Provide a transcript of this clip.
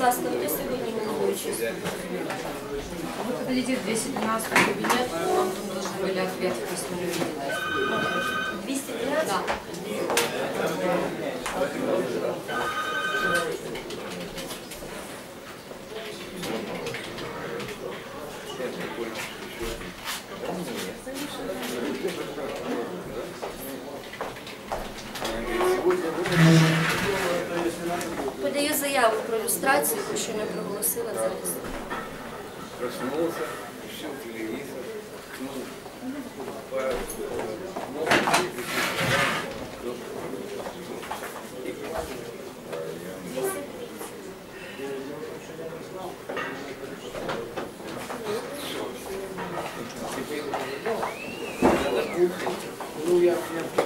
ласка, хто сьогодні головуючий? Вы подойдите в 212 кабинет, вам там должны были ответы в письменном виде дать. 212? Да. Подаю заяву про люстрацію, яку ще не проголосила зараз. Проснулся, включил телевизор, ну, я